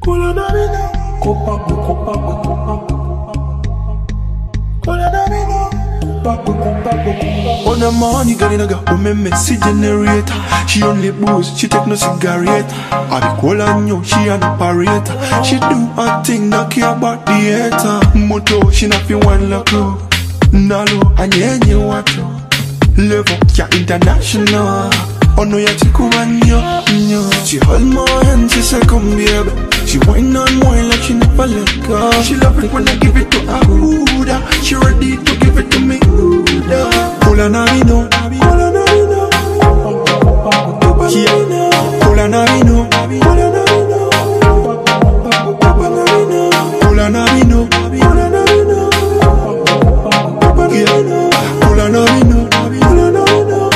KOLA NABINO, KOLA NABINO. On the morning, girl in a girl, woman messy generator. She only booze, she take no cigarette. I be cool on you, she an operator. She do a thing, not care about the hater. Moto, she not feel one look low. Nalo, and yeah, what to level, ya international. Oh no, ya chiku and yo. She hold my hand, she say come baby. She whine on more like she never let go. She love it when I give it to her. Ooh, she ready to give it to me. KOLA NABINO, KOLA NABINO. Yeah, KOLA NABINO, KOLA NABINO. KOLA NABINO, KOLA NABINO. Yeah, KOLA NABINO, KOLA NABINO.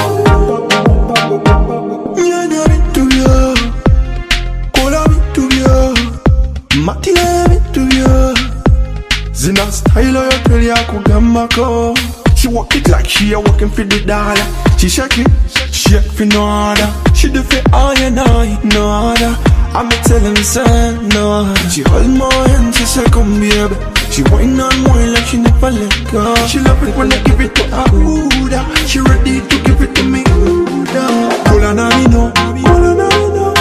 Yeah, nabi to you, KOLA bi to you, Matile bi to you. Zina style yo tell ya kugamba ko. She walk it like she a walking for the dollar. She shake for no other. She do for all you know, no other. I'ma tell him son, no other. She hold my hand, she say come baby. She whine on more like she never let go. She love it when I give it to her. Ooh, she ready to give it to me. KOLA NABINO, KOLA NABINO.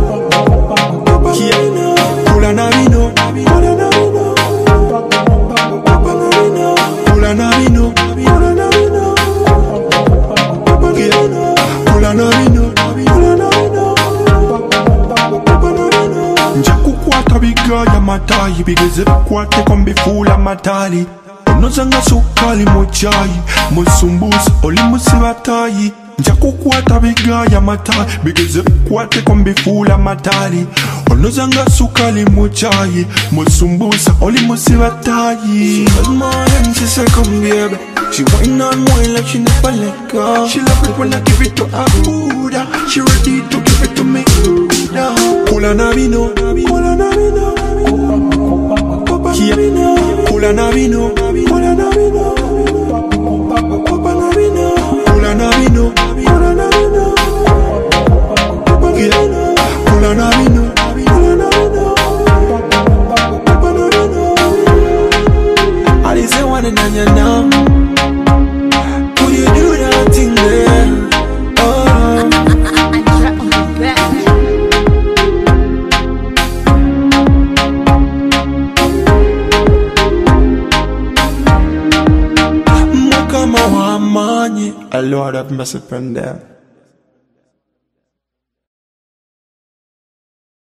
Yeah, KOLA NABINO, KOLA NABINO. KOLA NABINO. KOLA NABINO, KOLA NABINO. Njakukwata biga ya matayi, bigeze bikwate kombi fula matali. Onozanga sukali mochayi, musumbusa oli musibatayi. Njakukwata biga ya matayi, bigeze bikwate kombi fula matali. Onozanga sukali mochayi, musumbusa oli musibatayi. She hold my hand, she say come baby. She whine on more like she never let go. She love it when I give it to her. Ooh, she ready to give it to me. KOLA NABINO, KOLA NABINO. Yeah, KOLA NABINO, KOLA NABINO. KOLA NABINO, KOLA NABINO. Yeah, KOLA NABINO, KOLA NABINO. I didn't say one and you know. Lord have mercy upon them.